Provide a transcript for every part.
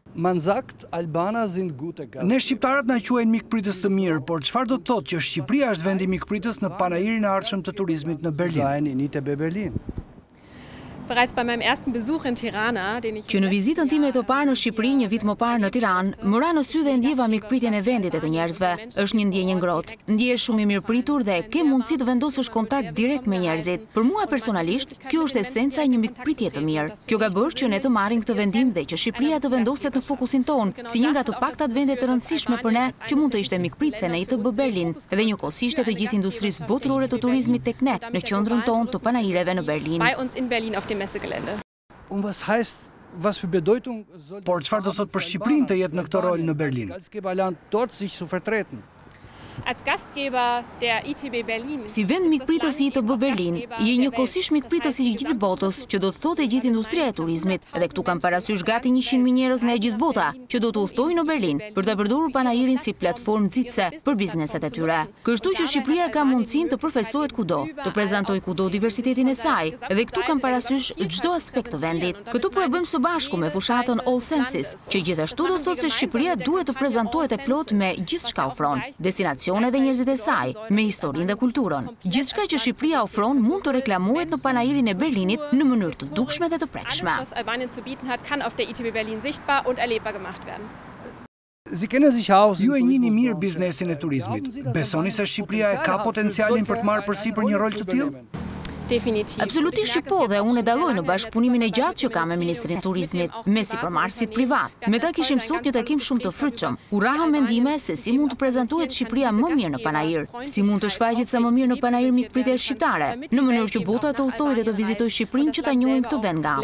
Ne shqiptarët na quajnë mikpritës të mirë, por çfarë do të thotë që Shqipëria është vendi mikpritës në panairin e ardhshëm të turizmit në Berlin? Bereits bei meinem ersten Besuch in Tirana, den ich Që në vizitën time të parë në Shqipëri një vit më parë në Tiranë, më ra në sy dhe ndjeva mikpritjen e vendit e të njerëzve. Është një ndjenjë ngrohtë. Ndjehesh shumë i mirëpritur dhe ke mundësi të vendosësh kontakt direkt me njerëzit. Për mua personalisht, kjo është esenca e një mikpritje të mirë. Kjo ka bërë që ne të marrim këtë vendim dhe që Shqipëria të vendoset në fokusin tonë, si një nga të paktat vende të rëndësishme për ne që mund të ishte mikpritse në ITB Berlin dhe njëkohësisht të gjithë industrisë botërore të turizmit tek ne në qendrën tonë të panaireve në Berlin. bei uns in Berlin auf dem Messegelände. Por çfarë do thotë për Shqipërinë të jetë në këtë rol në Berlin? Als Gastgeber der ITB Berlin Si vend mikpritës i ITB Berlin, je njëkohësisht mikpritës i gjithë botës, që do të thotë e gjithë industria e turizmit, dhe këtu kam parasysh gati 100.000 njerëz nga e gjithë bota, që do të udhtojnë në Berlin për të përdorur panairin si platformë nxitse për bizneset e tyre. Kështu që Shqipëria ka mundësinë të përfaqësohet kudo, të prezantojë kudo diversitetin e saj, dhe këtu kam parasysh çdo aspekt të vendit. Këtu po e bëjmë së bashku me fushatën All Senses, që gjithashtu do të thotë se Shqipëria duhet të prezantohet e plot me gjithçka ofron, dhe njerëzit e saj, me historinë dhe kulturën. Gjithçka që Shqipëria ofron mund të reklamohet në panairin e Berlinit në mënyrë të dukshme dhe të prekshme. Alles, was Albanien zu bieten hat, kann auf der ITB Berlin sichtbar und erlebbar gemacht werden. Ju e njihni mirë biznesin e turizmit. Besoni se Shqipëria e ka potencialin për të marrë përsipër një rol të tillë? Definitiv. Absolutisht që po, dhe unë e dalloj në bashkëpunimin e gjatë që kam me Ministrin e Turizmit, me sipërmarrësit privat. Me ta kishim sot një takim shumë të frytshëm. U rahëm mendime se si mund të prezantohet Shqipëria më mirë në panair, si mund të shfaqet sa më mirë në panair mikpritja shqiptare, në mënyrë që bota të udhtojë dhe të vizitojë Shqipërinë që ta njohin këtë vend nga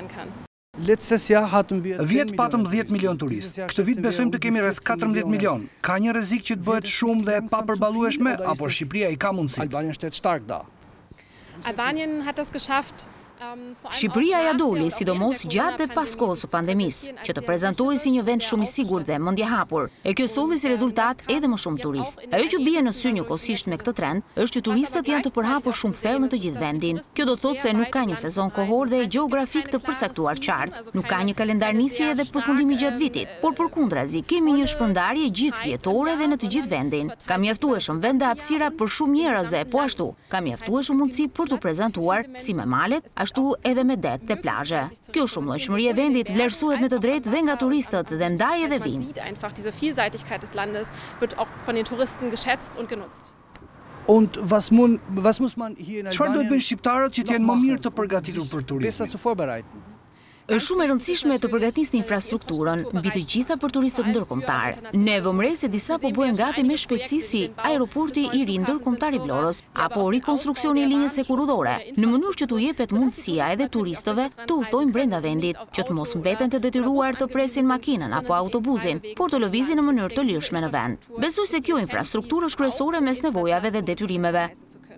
afër. Vjet patëm 10 milion turistë. Këtë vit besojmë të kemi rreth 14 milion. Ka një rrezik që të bëhet shumë dhe pa përballueshme, apo Shqipëria i ka mundësitë? Albanien hat das geschafft. Shqipëria ja doli, sidomos gjatë dhe pas kohës së pandemisë, që të prezantohej si një vend shumë i sigurt dhe mendjehapur. E kjo solli si rezultat edhe më shumë turistë. Ajo që bie në sy njëkohësisht me këtë trend është që turistët janë të përhapur shumë thellë në të gjithë vendin. Kjo do të thotë se nuk ka një sezon kohor dhe gjeografik të përcaktuar qartë, nuk ka një kalendar nisje dhe përfundimi gjatë vitit, por përkundrazi kemi një shpërndarje gjithëvjetore dhe në të gjithë vendin. Ka mjaftueshëm vende hapësira për shumë njerëz dhe po ashtu, ka mjaftueshëm mundësi për të prezantuar si me malet, ashtu edhe me det dhe plazhe. Kjo shumëllojshmëri e vendit vlerësohet me të drejtë dhe nga turistët dhe ndaj edhe vinë. Diese Vielseitigkeit des Landes wird auch von den Touristen geschätzt und genutzt. Çfarë duhet bëjnë shqiptarët që të jenë më mirë të përgatitur për turizmin? Është shumë e rëndësishme të përgatisni infrastrukturën mbi të gjitha për turistët ndërkombëtar. Ne vëmre se disa po bëhen gati me shpejtësi si aeroporti i ri ndërkombëtar i Vlorës apo rikonstruksioni i linjës hekurudhore, në mënyrë që t'u jepet mundësia edhe turistëve të udhtojnë brenda vendit, që të mos mbeten të detyruar të presin makinën apo autobusin, por të lëvizin në mënyrë të lirshme në vend. Besoj se kjo infrastrukturë është kryesore mes nevojave dhe detyrimeve.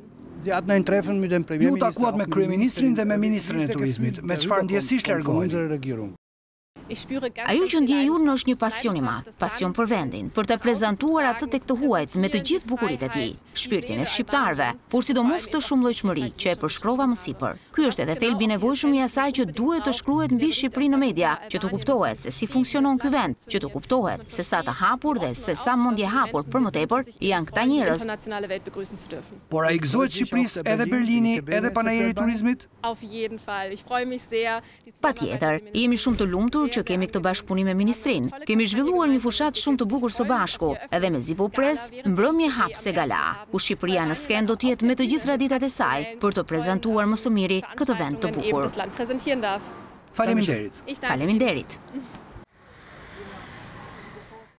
Ju takuat me kryeministrin dhe me ministrin e turizmit, me çfarë ndjesisht largoheni? Ajo që ndjej unë është një pasion i madh, pasion për vendin, për të prezantuar atë tek të huajt me të gjithë bukuritë e tij, shpirtin e shqiptarëve, por sidomos këtë shumëllojshmëri që e përshkrova më sipër. Ky është edhe thelbi i nevojshëm i asaj që duhet të shkruhet mbi Shqipërinë në media, që të kuptohet se si funksionon ky vend, që të kuptohet se sa të hapur dhe se sa mendjehapur për më tepër janë këta njerëz. Por ai gëzohet Shqipërisë edhe Berlini, edhe panairi i turizmit? Auf jeden Fall. Ich freue mich sehr. Patjetër, jemi shumë të lumtur që kemi këtë bashkëpunim me ministrin. Kemi zhvilluar një fushat shumë të bukur së bashku, edhe me Zipo Pres, mbrëmje hapse gala, ku Shqipëria në sken do të jetë me të gjithë traditat e saj për të prezantuar më së miri këtë vend të bukur. Faleminderit. Faleminderit.